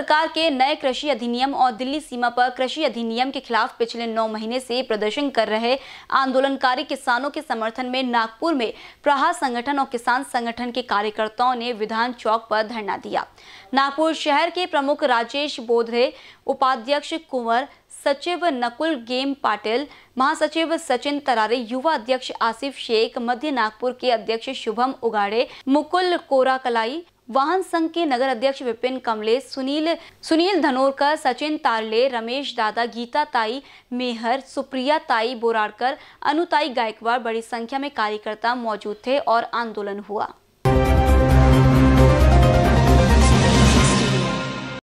सरकार के नए कृषि अधिनियम और दिल्ली सीमा पर कृषि अधिनियम के खिलाफ पिछले 9 महीने से प्रदर्शन कर रहे आंदोलनकारी किसानों के समर्थन में नागपुर में प्रहार संगठन और किसान संगठन के कार्यकर्ताओं ने विधान चौक पर धरना दिया। नागपुर शहर के प्रमुख राजेश बोधरे, उपाध्यक्ष कुंवर, सचिव नकुल गेम पाटिल, महासचिव सचिन तरारे, युवा अध्यक्ष आसिफ शेख, मध्य नागपुर के अध्यक्ष शुभम उगाड़े, मुकुल कोराकलाई, वाहन संघ के नगर अध्यक्ष विपिन कमलेश, सुनील धनोरकर, सचिन तारले, रमेश दादा, गीता ताई मेहर, सुप्रिया ताई बोराड़कर, अनुताई गायकवाड़, बड़ी संख्या में कार्यकर्ता मौजूद थे और आंदोलन हुआ।